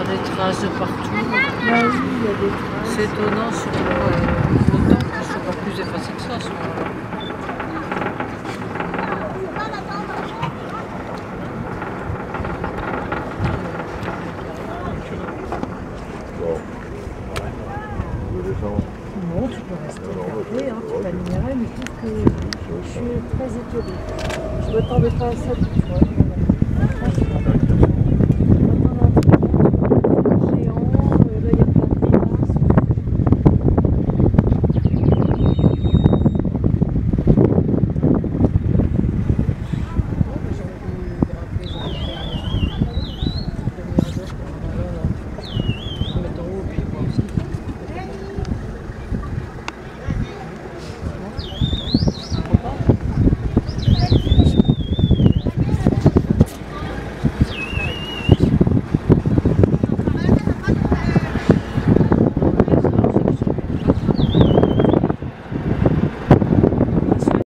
faire des traces de partout. Bah oui, il y a des traces. C'est étonnant sur autant qu'ils ne sont pas plus effacés que ça à ce moment-là. Non, tu peux rester regardé, hein, tu peux admirer, mais je trouve que je suis très étonnée. Je ne m'attendais pas à ça du tout.